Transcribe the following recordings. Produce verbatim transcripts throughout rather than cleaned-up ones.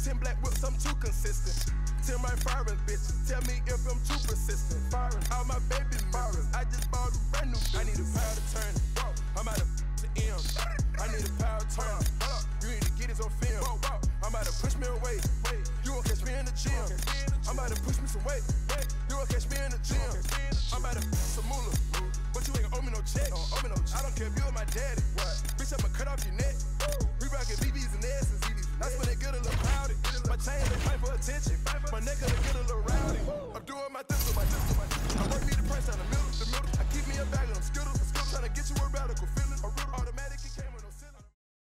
ten black whips, I'm too consistent. Tell my firing bitches, tell me if I'm too persistent. Firing all my baby mirrors, I just bought a brand new bitch. I need a power to turn it. I'm out of to M. I need a power to turn it. You need to get this on film. I'm about to push me away. You won't catch me in the gym. I'm about to push me some weight. You won't catch me in the gym. I'm about to some moolah. But you ain't gonna owe me no check. I don't care if you're my daddy. Bitch, I'ma cut off your neck. We rockin' B Bs and S's. That's when they get a little rowdy. My chain, they fight for attention. My neck, they get a little rowdy. I'm doing my thing with my thing. I work me the price down the middle. The middle. I keep me a bag of them skittles. Trying to get you a radical feeling. A real automatic, it came with no ceiling.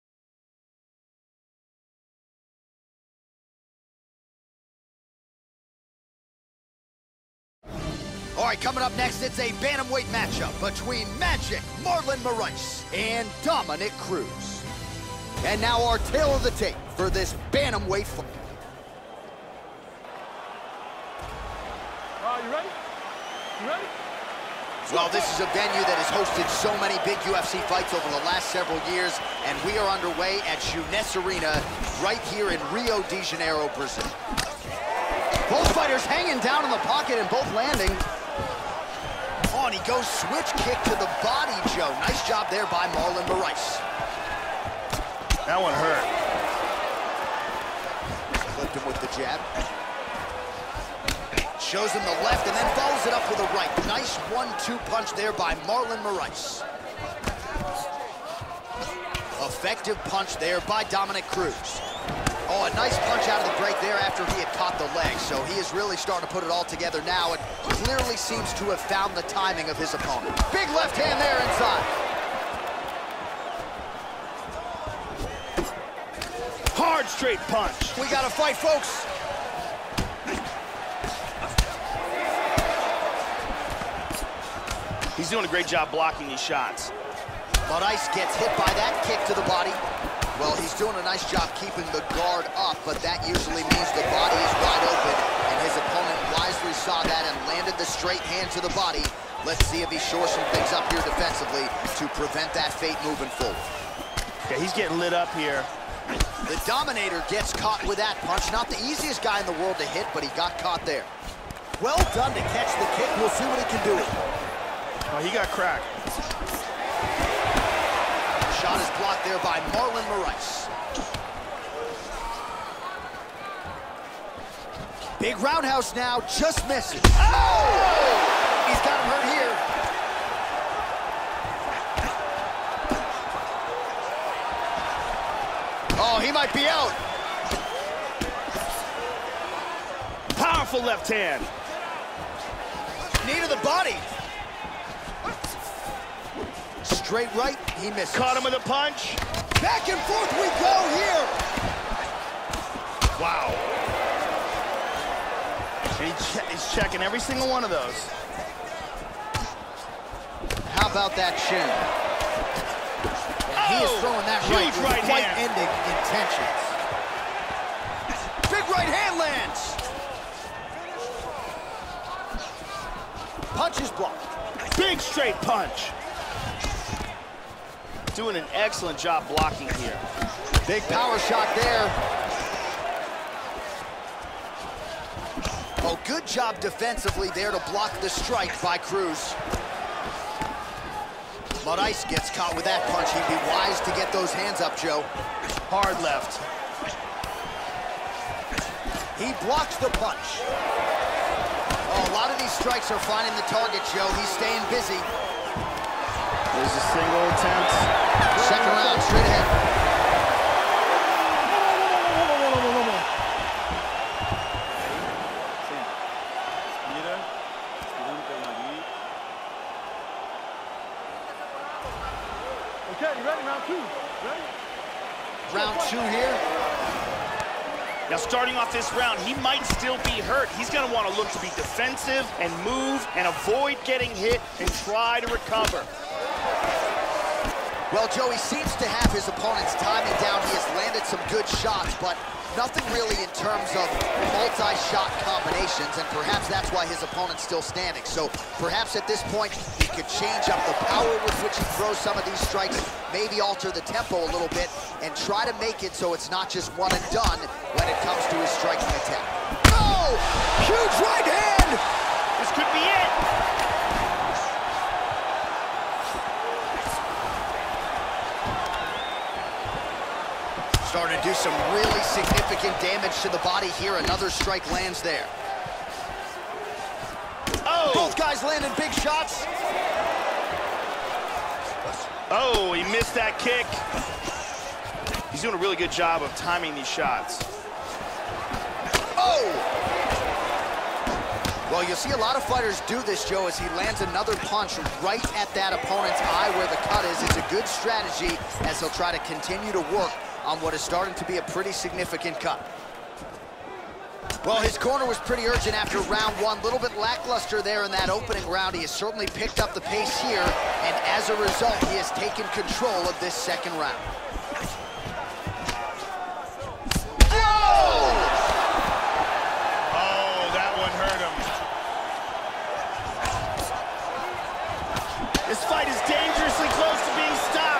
All right, coming up next, it's a bantamweight matchup between Magic Marlon Moraes and Dominick Cruz. And now our tale of the tape for this bantamweight fight. Are you ready? You ready? Well, this is a venue that has hosted so many big U F C fights over the last several years, and we are underway at Jeunesse Arena right here in Rio de Janeiro, Brazil. Both fighters hanging down in the pocket and both landing. Oh, and he goes switch kick to the body, Joe. Nice job there by Marlon Moraes. That one hurt. Flipped him with the jab. Shows him the left and then follows it up with a right. Nice one two punch there by Marlon Moraes. Effective punch there by Dominick Cruz. Oh, a nice punch out of the break there after he had caught the leg. So he is really starting to put it all together now and clearly seems to have found the timing of his opponent. Big left hand there inside. Hard straight punch. We got to fight, folks. He's doing a great job blocking these shots. Moraes gets hit by that kick to the body. Well, he's doing a nice job keeping the guard up, but that usually means the body is wide open, and his opponent wisely saw that and landed the straight hand to the body. Let's see if he shores some things up here defensively to prevent that fate moving forward. Okay, he's getting lit up here. The Dominator gets caught with that punch. Not the easiest guy in the world to hit, but he got caught there. Well done to catch the kick. We'll see what he can do. Oh, he got cracked. Shot is blocked there by Marlon Moraes. Big roundhouse now, just misses. Oh! He's got him hurt here. Oh, he might be out. Powerful left hand. Knee to the body. Straight right, he misses. Caught him with a punch. Back and forth we go here. Wow. And he che he's checking every single one of those. How about that shin? And oh, he is throwing that right with right fight-ending intentions. Big right hand lands. Punch is blocked. Big straight punch. Doing an excellent job blocking here. Big power shot there. Oh, good job defensively there to block the strike by Cruz. Moraes gets caught with that punch. He'd be wise to get those hands up, Joe. Hard left. He blocks the punch. Oh, a lot of these strikes are finding the target, Joe. He's staying busy. There's a single attempt. Second round, straight ahead. Okay, you ready? Round two. Ready? Round two here. Now, starting off this round, he might still be hurt. He's going to want to look to be defensive and move and avoid getting hit and try to recover. Well, Joe, he seems to have his opponent's timing down. He has landed some good shots, but nothing really in terms of multi-shot combinations, and perhaps that's why his opponent's still standing. So perhaps at this point, he could change up the power with which he throws some of these strikes, maybe alter the tempo a little bit, and try to make it so it's not just one and done when it comes to his striking attack. Oh! Huge right hand! This could be it! Starting to do some really significant damage to the body here. Another strike lands there. Oh! Both guys landing big shots. Oh, he missed that kick. He's doing a really good job of timing these shots. Oh! Well, you'll see a lot of fighters do this, Joe, as he lands another punch right at that opponent's eye where the cut is. It's a good strategy as he'll try to continue to work on what is starting to be a pretty significant cut. Well, his corner was pretty urgent after round one. A little bit lackluster there in that opening round. He has certainly picked up the pace here, and as a result, he has taken control of this second round. Oh! Oh, that one hurt him. This fight is dangerously close to being stopped.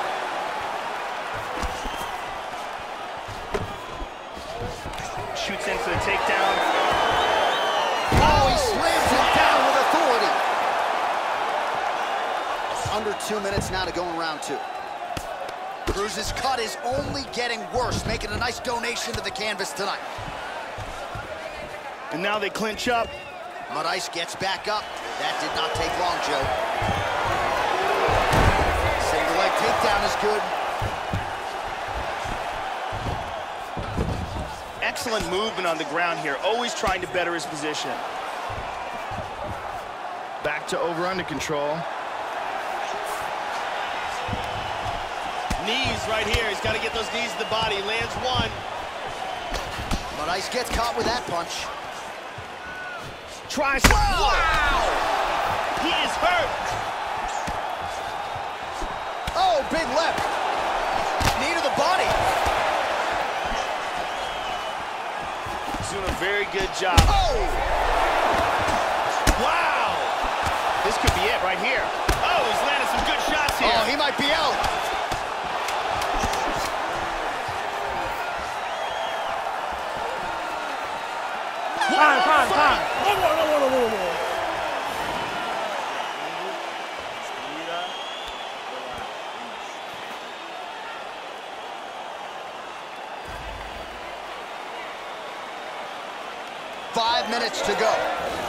Shoots in for the takedown. Oh, he slams it down with authority. Under two minutes now to go in round two. Cruz's cut is only getting worse, making a nice donation to the canvas tonight. And now they clinch up. Moraes gets back up. That did not take long, Joe. Single leg takedown is good. Excellent movement on the ground here, always trying to better his position. Back to over-under control. Knees right here. He's got to get those knees to the body. Lands one. Moraes gets caught with that punch. Tries. Wow! Wow! He is hurt. Oh, big left. Knee to the body. He's doing a very good job. Oh! Wow! This could be it right here. Oh, he's landed some good shots here. Oh, he might be out. Fine, fine, fine. Five minutes to go.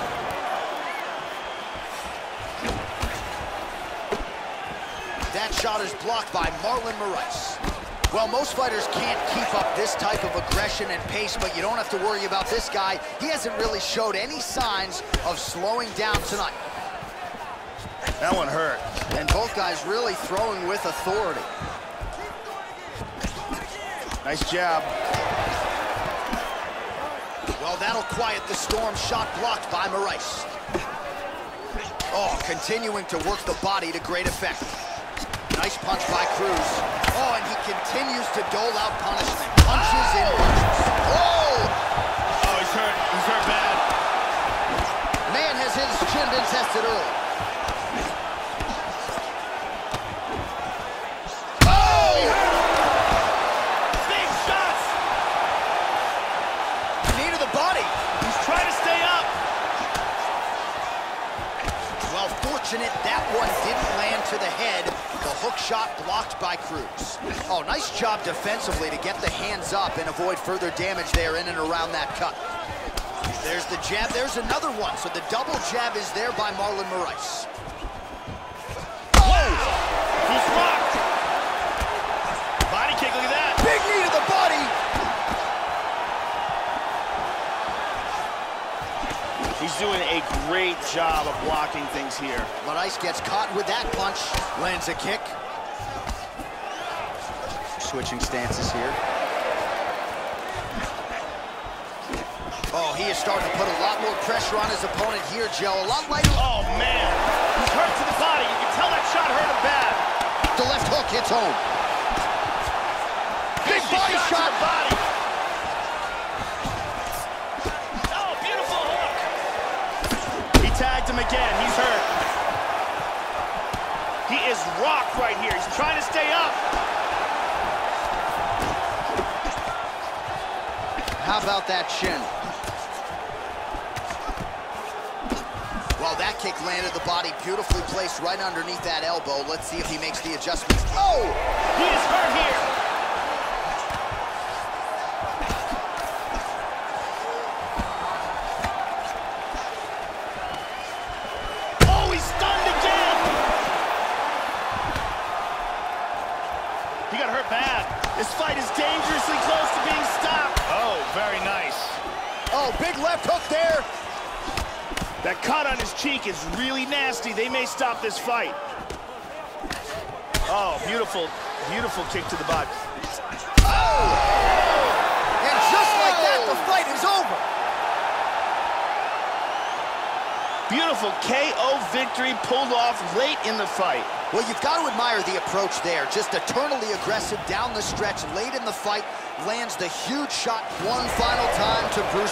That shot is blocked by Marlon Moraes. Well, most fighters can't keep up this type of aggression and pace, but you don't have to worry about this guy. He hasn't really showed any signs of slowing down tonight. That one hurt. And both guys really throwing with authority. Nice jab. Well, that'll quiet the storm. Shot blocked by Moraes. Oh, continuing to work the body to great effect. Nice punch by Cruz. Oh, and he continues to dole out punishment. Punches in punches. Oh! Oh, he's hurt. He's hurt bad. Man has his chin been tested early. Oh! He hurt him. Big shots. Knee to the body. He's trying to stay up. Well, fortunate that one didn't land to the head. The hook shot blocked by Cruz. Oh, nice job defensively to get the hands up and avoid further damage there in and around that cut. There's the jab. There's another one. So the double jab is there by Marlon Moraes. Oh! He's rocked. Body kick, look at that. Big knee to the body. He's doing a great job of blocking things here. Moraes gets caught with that punch. Lands a kick. Switching stances here. Oh, he is starting to put a lot more pressure on his opponent here, Joe. A lot lighter. Oh, man. He's hurt to the body. You can tell that shot hurt him bad. The left hook hits home. Big Vicious body shot shot. to the body. him again. He's hurt. He is rocked right here. He's trying to stay up. How about that shin? Well, that kick landed the body beautifully placed right underneath that elbow. Let's see if he makes the adjustments. Oh! He is hurt here. Oh, he's stunned again. He got hurt bad. This fight is dangerously close to being stopped. Oh, very nice. Oh, big left hook there. That cut on his cheek is really nasty. They may stop this fight. Oh, beautiful, beautiful kick to the butt. Oh! And just like that, the fight is over. Beautiful K O victory pulled off late in the fight. Well, you've got to admire the approach there. Just eternally aggressive down the stretch. Late in the fight, lands the huge shot one final time to Bruce.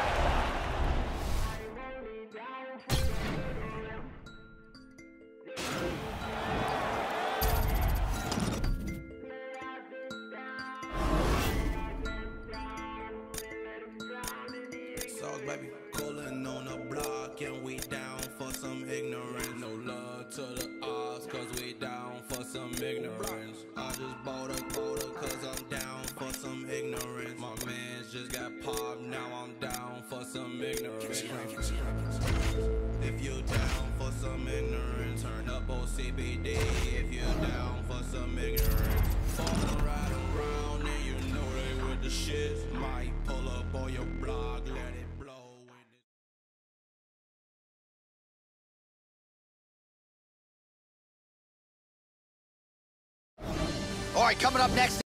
Baby, coolin' on the block and we down for some ignorance. No love to the odds cause we down for some ignorance. I just bought a quota cause I'm down for some ignorance. My mans just got popped, now I'm down for some ignorance. If you down for some ignorance, turn up O C B D. If you down for some ignorance, fall right around and you know they with the shit. Might pull up on your block, let it All right, coming up next.